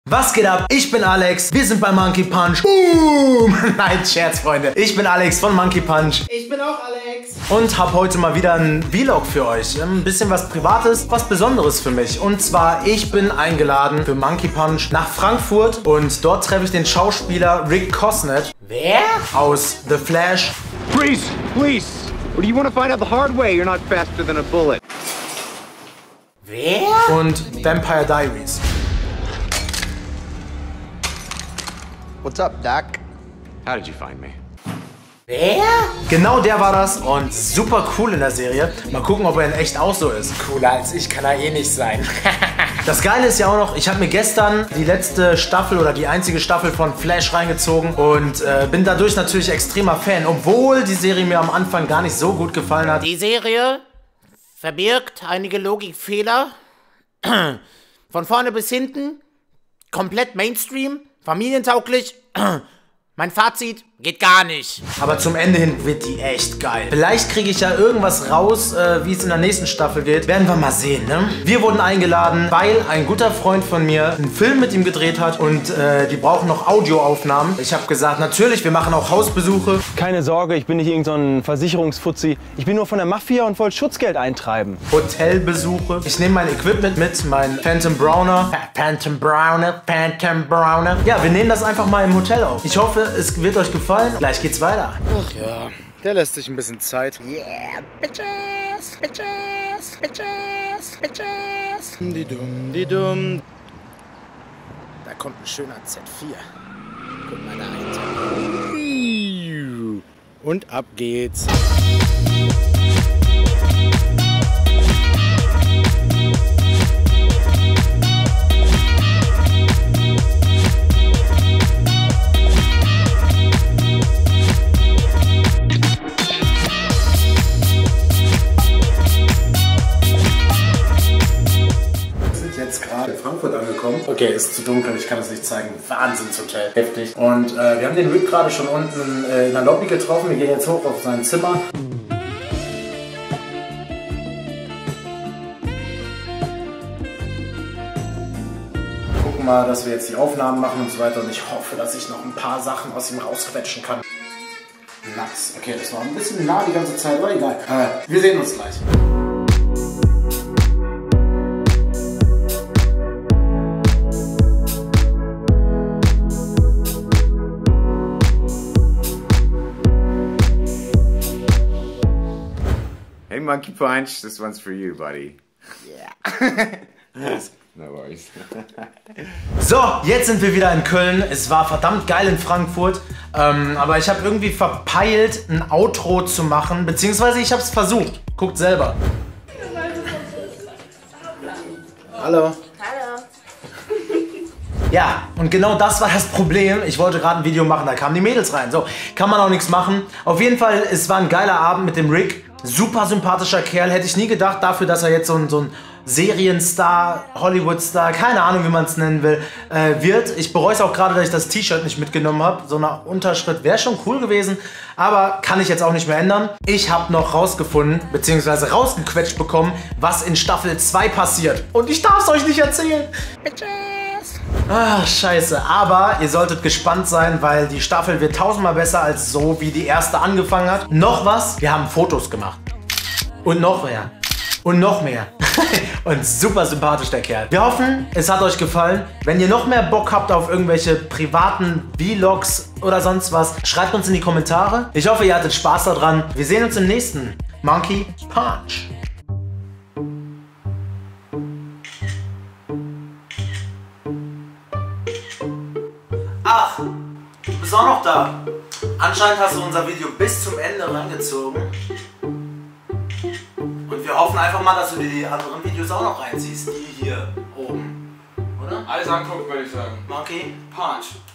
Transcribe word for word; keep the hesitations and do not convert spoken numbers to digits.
Was geht ab? Ich bin Alex, wir sind bei Monkey Punch. Boom! Nein, Scherz, Freunde. Ich bin Alex von Monkey Punch. Ich bin auch Alex. Und habe heute mal wieder einen Vlog für euch. Ein bisschen was Privates, was Besonderes für mich. Und zwar, ich bin eingeladen für Monkey Punch nach Frankfurt. Und dort treffe ich den Schauspieler Rick Cosnett. Wer? Aus The Flash. Freeze! Please! Or do you want to find out the hard way? You're not faster than a bullet. Wer? Und Vampire Diaries. What's up, Doc? How did you find me? Wer? Genau der war das und super cool in der Serie. Mal gucken, ob er in echt auch so ist. Cooler als ich kann er eh nicht sein. Das Geile ist ja auch noch, ich habe mir gestern die letzte Staffel oder die einzige Staffel von Flash reingezogen und äh, bin dadurch natürlich extremer Fan, obwohl die Serie mir am Anfang gar nicht so gut gefallen hat. Die Serie verbirgt einige Logikfehler. Von vorne bis hinten. Komplett Mainstream. Familientauglich. Mein Fazit, geht gar nicht. Aber zum Ende hin wird die echt geil. Vielleicht kriege ich ja irgendwas raus, äh, wie es in der nächsten Staffel geht. Werden wir mal sehen, ne? Wir wurden eingeladen, weil ein guter Freund von mir einen Film mit ihm gedreht hat und äh, die brauchen noch Audioaufnahmen. Ich habe gesagt, natürlich, wir machen auch Hausbesuche. Keine Sorge, ich bin nicht irgend so ein Versicherungsfuzzi. Ich bin nur von der Mafia und wollte Schutzgeld eintreiben. Hotelbesuche. Ich nehme mein Equipment mit, mein Phantom Browner. Phantom Browner, Phantom Browner. Ja, wir nehmen das einfach mal im Hotel auf. Ich hoffe, es wird euch gefallen. Gleich geht's weiter. Ach ja, der lässt sich ein bisschen Zeit. Yeah, bitches, bitches, bitches, bitches. Die dumm, die dumm. Da kommt ein schöner Z vier. Guck mal da hinter. Und ab geht's. Gerade in Frankfurt angekommen. Okay, ist zu dunkel, ich kann es nicht zeigen. Wahnsinnshotel. Heftig. Und äh, wir haben den Rick gerade schon unten äh, in der Lobby getroffen. Wir gehen jetzt hoch auf sein Zimmer. Gucken mal, dass wir jetzt die Aufnahmen machen und so weiter. Und ich hoffe, dass ich noch ein paar Sachen aus ihm rausquetschen kann. Nice. Okay, das war ein bisschen nah die ganze Zeit, aber egal. Äh, wir sehen uns gleich. Hey, Monkey Punch, this one's for you, buddy. Yeah. No worries. So, jetzt sind wir wieder in Köln. Es war verdammt geil in Frankfurt. Ähm, aber ich habe irgendwie verpeilt, ein Outro zu machen. Beziehungsweise ich habe es versucht. Guckt selber. Hallo. Hallo. Ja, und genau das war das Problem. Ich wollte gerade ein Video machen, da kamen die Mädels rein. So, kann man auch nichts machen. Auf jeden Fall, es war ein geiler Abend mit dem Rick. Super sympathischer Kerl. Hätte ich nie gedacht, dafür, dass er jetzt so ein, so ein Serienstar, Hollywoodstar, keine Ahnung, wie man es nennen will, äh, wird. Ich bereue es auch gerade, dass ich das T-Shirt nicht mitgenommen habe. So eine Unterschrift wäre schon cool gewesen, aber kann ich jetzt auch nicht mehr ändern. Ich habe noch rausgefunden, beziehungsweise rausgequetscht bekommen, was in Staffel zwei passiert. Und ich darf es euch nicht erzählen. Ah, scheiße. Aber ihr solltet gespannt sein, weil die Staffel wird tausendmal besser als so, wie die erste angefangen hat. Noch was? Wir haben Fotos gemacht. Und noch mehr. Und noch mehr. Und super sympathisch der Kerl. Wir hoffen, es hat euch gefallen. Wenn ihr noch mehr Bock habt auf irgendwelche privaten Vlogs oder sonst was, schreibt uns in die Kommentare. Ich hoffe, ihr hattet Spaß daran. Wir sehen uns im nächsten Monkey Punch. Ach, du bist auch noch da. Anscheinend hast du unser Video bis zum Ende rangezogen. Und wir hoffen einfach mal, dass du dir die anderen Videos auch noch reinziehst. Die hier oben. Oder? Alles angucken, würde ich sagen. Monkey Punch.